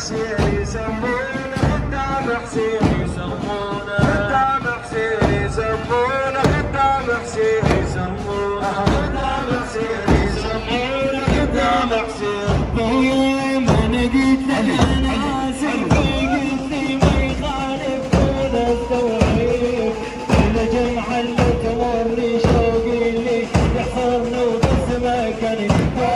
حسين يسمونه خدام حسين يسمونه خدام حسين يسمونه خدام حسين يسمونه خدام حسين يسمونه خدام حسين. ما نجيت لك انا قلت لي ما يخالف كل التوحيد كل جمعه اللي تمرني شوقي اللي يحضرني وبسمه كان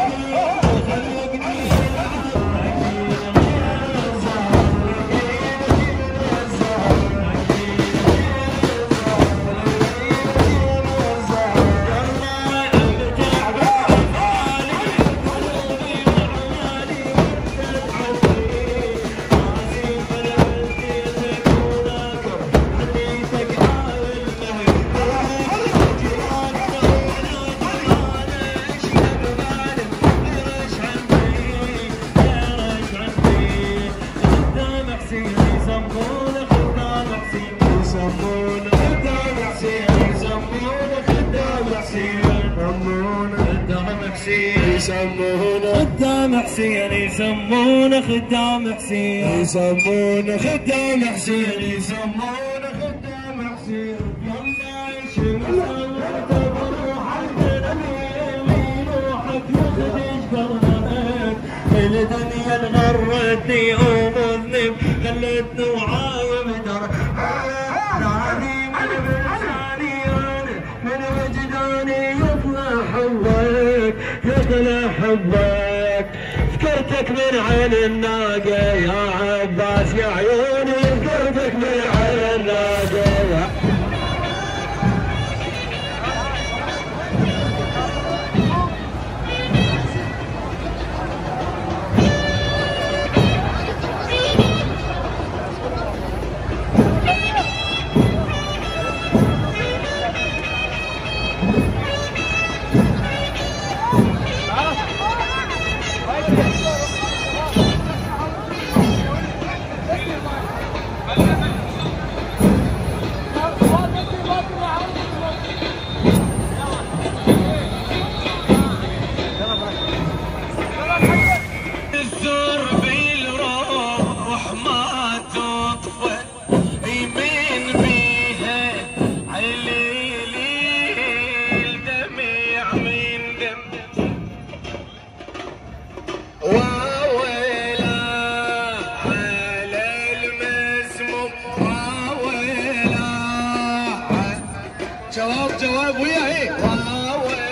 يسمونه خدام حسين يسمونه خدام حسين يسمونه خدام حسين يسمونه خدام حسين. لما يشوفك بروحك يروحك يخدش قلبك الدنيا انغرتني ومذنب خلتني وعايم دراني من وجداني يطلع حبك يطلع حبك. ذكرتك من عين الناقة يا عباس يا عيوني ذكرتك من عين الناقة. جواب ويا هيك